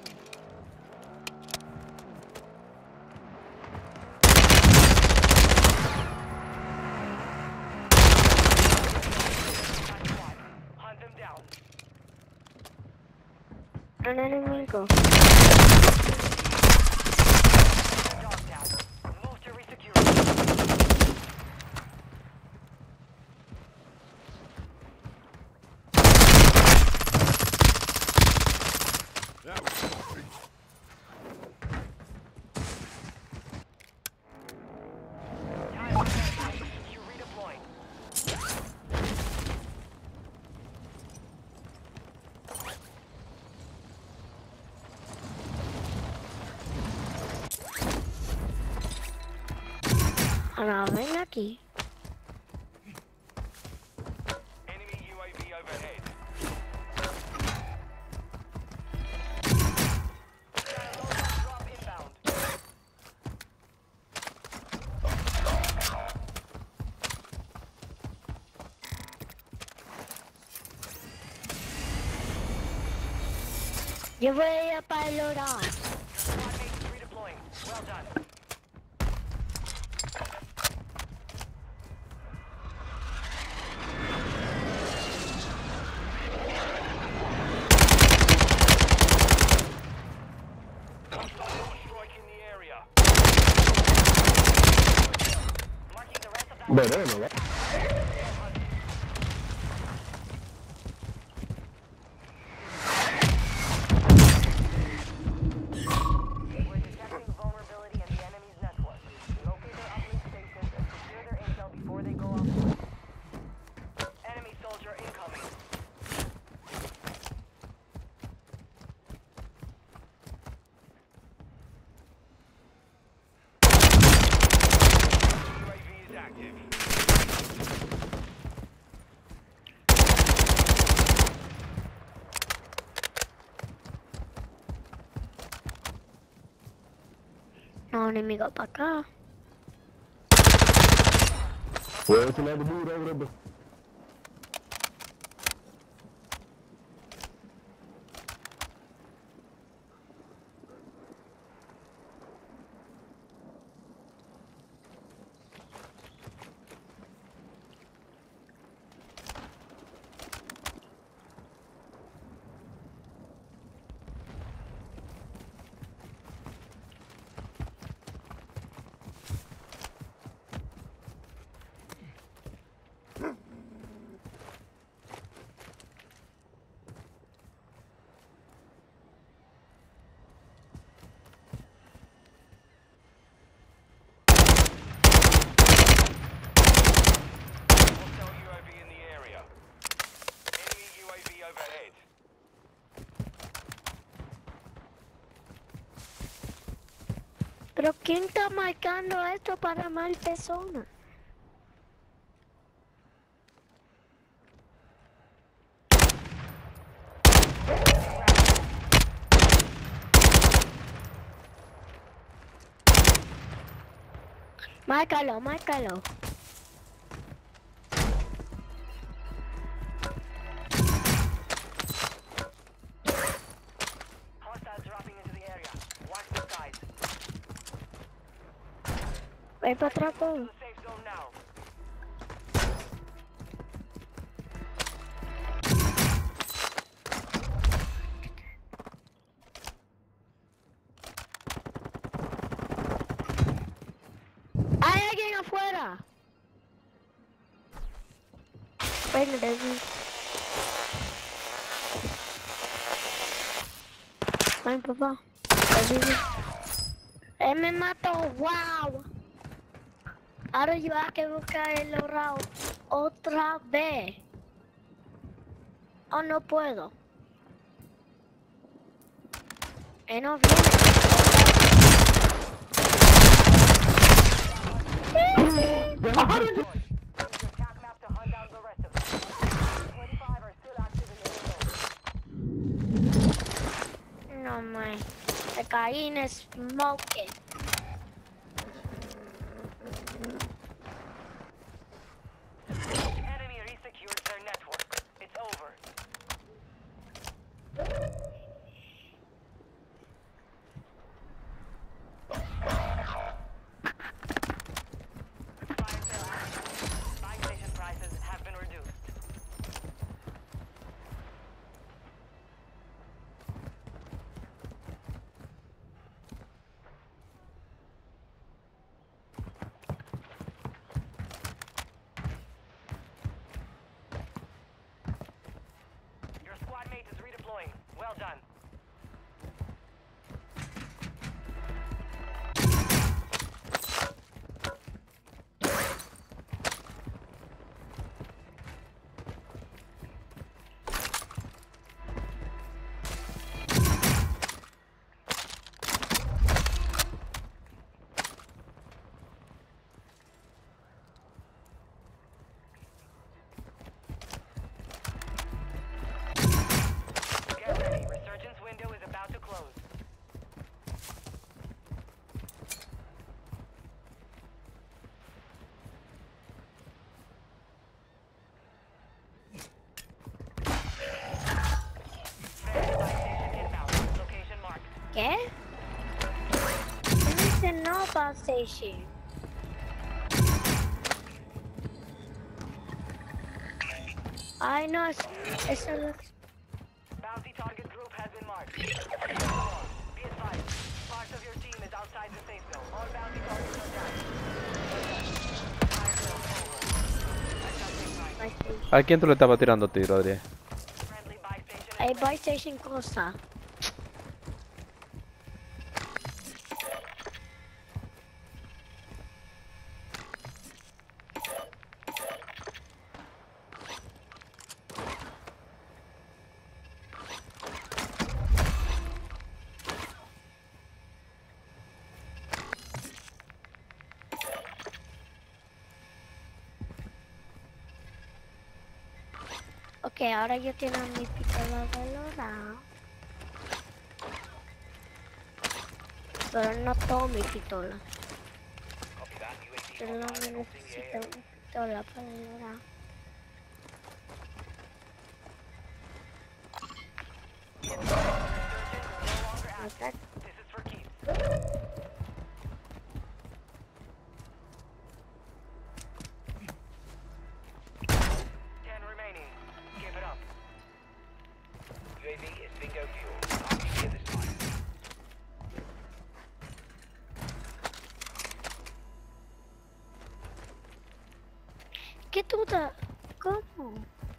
Hunt them down. Un enemigo. Dog down. Move to resecure it. That was something. You redeploying. Ahora ven aquí. Enemy UAV overhead. Drop inbound. Yo voy a ir para el orar. Squad mates redeploying. Well done. Strike in the area. Marking the rest of that. Veneno, ¿verdad? We're detecting vulnerability in the enemy's network. Locate their uplink stations and secure their intel before they go offline. Enemy soldier incoming. UAV is active. No, enemigo para acá. Puede tirar de muro, bro. Hostile UAV in the area. Enemy UAV overhead. Pero ¿quién está marcando esto para mal persona? Márcalo, márcalo. Hostiles dropping into the area. Watch the skies. Ven para atrás To todo. the safe zone now. ¡Hay alguien afuera! Ven, David. Ven, papá. David. Él me mató, wow. Ahora yo hay que buscar el orao otra vez. Oh, no puedo. Él no viene. Use your attack map to hunt down the rest of them. 25 are still active in the area. No, man. The Caín is smoking. Enemy resecured their network. It's over. about to close. Buy station inbound. Location marked. ¿Qué? Dice no bus station. Ay, no, eso lo... Bounty target group has been marked. Be advised, part of your team is outside the safe zone. All bounty targets are down. Fire sale over. Adjusting time. ¿A quién tú le estabas tirando tiro, Adrián? Friendly buy station. Hay buy station cosa. Ok, ahora yo tengo mi pistola valorada. Pero no todo mi pistola. Pero no me necesito una pistola para valorar. Okay. This is for keeps. 10 remaining. Give it up. UAV is bingo fuel. RPG this time. ¿Qué tú estás? ¿Cómo?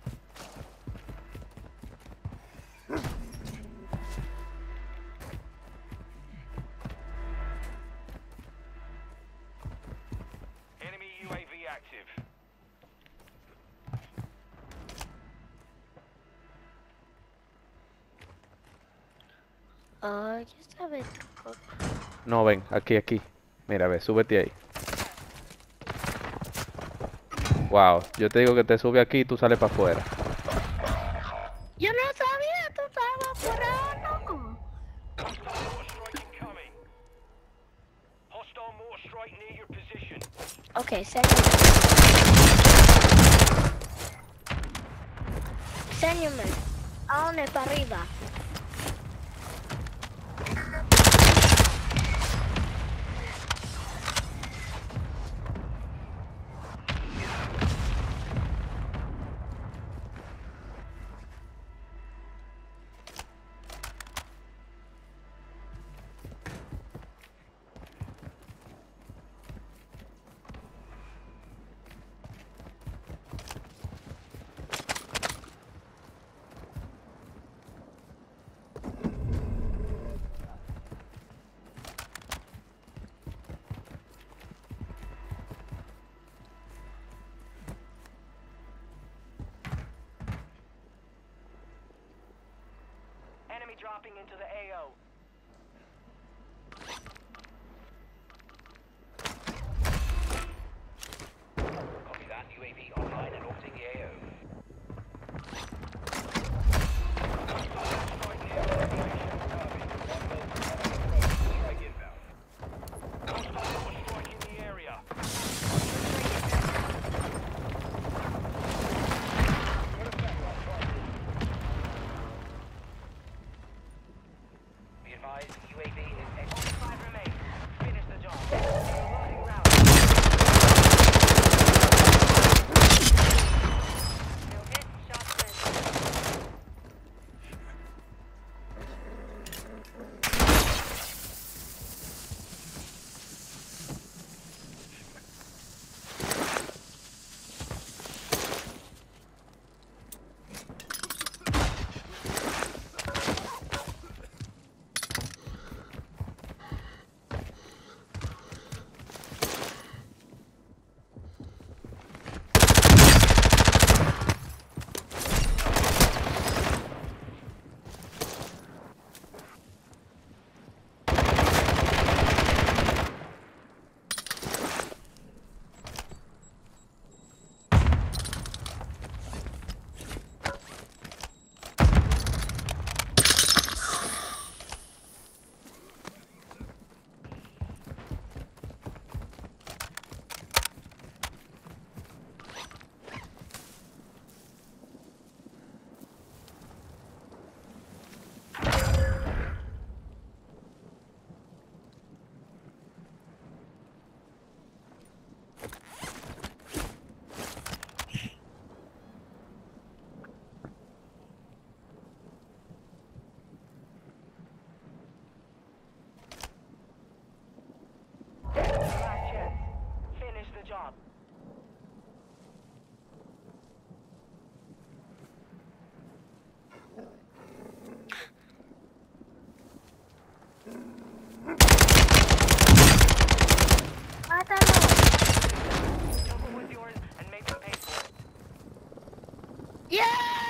Enemy UAV active. Oh, ya sabes. No, ven, aquí. Mira, ve, súbete ahí. Wow, yo te digo que te sube aquí y tú sales para afuera. Yo no sabía, tú estabas por ahí, no. Hostile mortar strike incoming. Hostile mortar strike near your position. Ok, señor. Señorme, ¿a dónde? Para arriba. Enemy dropping into the AO. Copy that. UAV online and orbiting the AO. Strike inbound. Hostile mortar strike in the area. Be advised, UAV is exiting. 5 remain. Finish the job. You're losing round. Still hit. Shot clear. ¡Yeah!